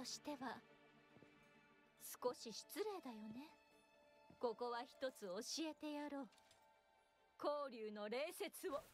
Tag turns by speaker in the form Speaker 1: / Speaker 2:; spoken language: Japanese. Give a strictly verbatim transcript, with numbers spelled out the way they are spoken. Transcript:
Speaker 1: しては少し失礼だよね。ここは一つ教えてやろう。光龍の礼節を。